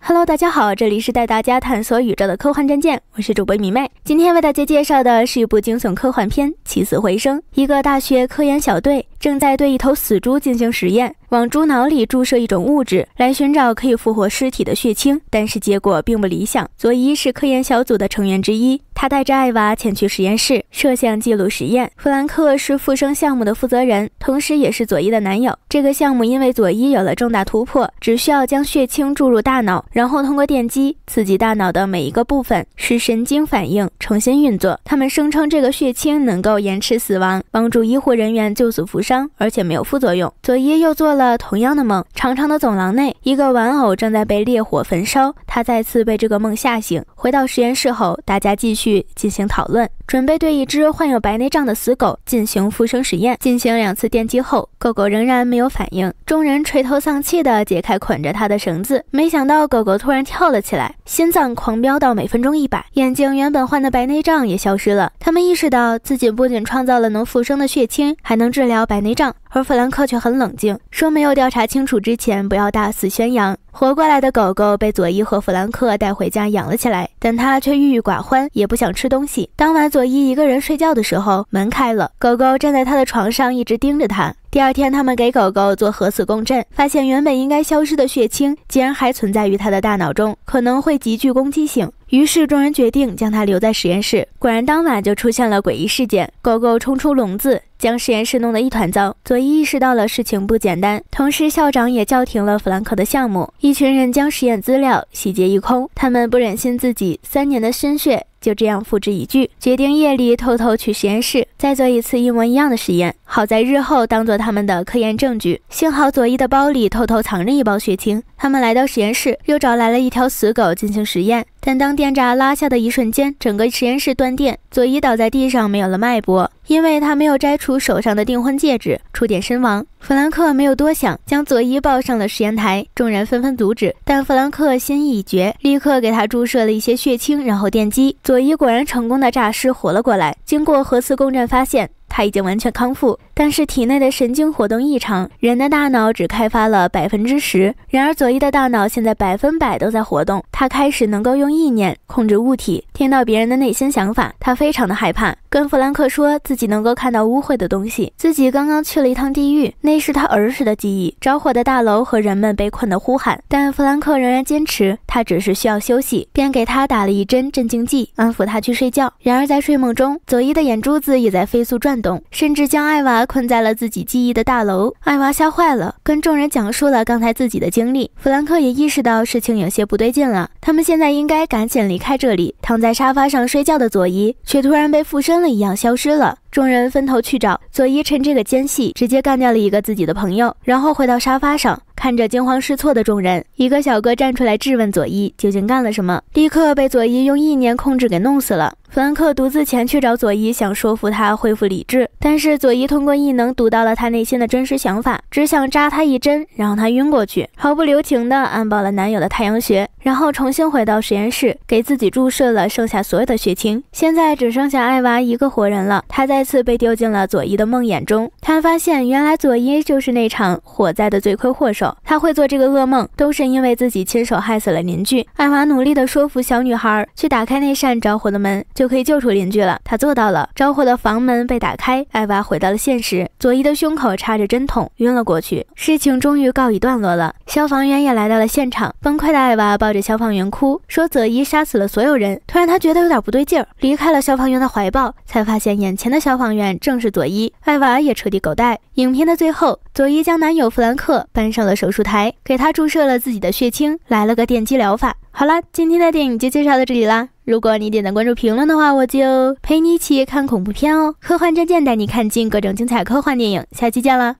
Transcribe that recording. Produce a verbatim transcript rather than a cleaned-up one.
Hello， 大家好，这里是带大家探索宇宙的科幻战舰，我是主播迷妹。今天为大家介绍的是一部惊悚科幻片《起死回生》。一个大学科研小队正在对一头死猪进行实验，往猪脑里注射一种物质，来寻找可以复活尸体的血清，但是结果并不理想。佐伊是科研小组的成员之一，他带着艾娃前去实验室，摄像记录实验。弗兰克是复生项目的负责人，同时也是佐伊的男友。这个项目因为佐伊有了重大突破，只需要将血清注入大脑，然后通过电击刺激大脑的每一个部分，使神经反应重新运作。他们声称这个血清能够延迟死亡，帮助医护人员救死扶伤，而且没有副作用。佐伊又做了同样的梦，长长的走廊内，一个玩偶正在被烈火焚烧，他再次被这个梦吓醒。回到实验室后，大家继续进行讨论，准备对一只患有白内障的死狗进行复生实验。进行两次电击后，狗狗仍然没有反应，众人垂头丧气地解开捆着它的绳子，没想到狗狗突然跳了起来，心脏狂飙到每分钟一百，眼睛原本患的白内障也消失了。他们意识到自己不仅创造了能复生的血清，还能治疗白内障，而弗兰克却很冷静，说没有调查清楚之前不要大肆宣扬。活过来的狗狗被佐伊和弗兰克带回家养了起来，但他却郁郁寡欢，也不想吃东西。当晚佐伊一个人睡觉的时候，门开了，狗狗站在他的床上一直盯着他。第二天，他们给狗狗做核磁共振，发现原本应该消失的血清竟然还存在于它的大脑中，可能会极具攻击性。于是众人决定将它留在实验室。果然当晚就出现了诡异事件，狗狗冲出笼子，将实验室弄得一团糟。佐伊意识到了事情不简单，同时校长也叫停了弗兰克的项目。一群人将实验资料洗劫一空，他们不忍心自己三年的心血就这样付之一炬，决定夜里偷偷去实验室再做一次一模一样的实验，好在日后当做他们的科研证据。幸好佐伊的包里偷偷藏着一包血清，他们来到实验室，又找来了一条死狗进行实验。但当电闸拉下的一瞬间，整个实验室断电，佐伊倒在地上没有了脉搏，因为他没有摘除手上的订婚戒指，触电身亡。弗兰克没有多想，将佐伊抱上了实验台，众人纷纷阻止，但弗兰克心意已决，立刻给他注射了一些血清，然后电击。佐伊果然成功的诈尸活了过来，经过核磁共振发现他已经完全康复，但是体内的神经活动异常，人的大脑只开发了百分之十。然而佐伊的大脑现在百分百都在活动，他开始能够用意念控制物体，听到别人的内心想法。他非常的害怕，跟弗兰克说自己能够看到污秽的东西，自己刚刚去了一趟地狱，那是他儿时的记忆，着火的大楼和人们被困的呼喊。但弗兰克仍然坚持他只是需要休息，便给他打了一针镇静剂，安抚他去睡觉。然而在睡梦中，佐伊的眼珠子也在飞速转动，甚至将艾娃困在了自己记忆的大楼。艾娃吓坏了，跟众人讲述了刚才自己的经历。弗兰克也意识到事情有些不对劲了，他们现在应该赶紧离开这里。躺在沙发上睡觉的佐伊却突然被附身了一样消失了。众人分头去找佐伊，趁这个间隙直接干掉了一个自己的朋友，然后回到沙发上，看着惊慌失措的众人，一个小哥站出来质问佐伊究竟干了什么，立刻被佐伊用意念控制给弄死了。弗兰克独自前去找佐伊，想说服他恢复理智，但是佐伊通过异能读到了他内心的真实想法，只想扎他一针让他晕过去，毫不留情地安保了男友的太阳穴，然后重新回到实验室，给自己注射了剩下所有的血清。现在只剩下艾娃一个活人了，他再次被丢进了佐伊的梦魇中。他发现原来佐伊就是那场火灾的罪魁祸首，他会做这个噩梦都是因为自己亲手害死了邻居。艾娃努力地说服小女孩去打开那扇着火的门，就可以救出邻居了。他做到了，着火的房门被打开，艾娃回到了现实，佐伊的胸口插着针筒，晕了过去。事情终于告一段落了，消防员也来到了现场。崩溃的艾娃抱着消防员哭，说佐伊杀死了所有人。突然他觉得有点不对劲儿，离开了消防员的怀抱，才发现眼前的消防员正是佐伊。艾娃也彻底狗带。影片的最后，佐伊将男友弗兰克搬上了手术台，给他注射了自己的血清，来了个电击疗法。好了，今天的电影就介绍到这里啦。如果你点赞关注评论的话，我就陪你一起看恐怖片哦。科幻战舰带你看尽各种精彩科幻电影，下期见啦！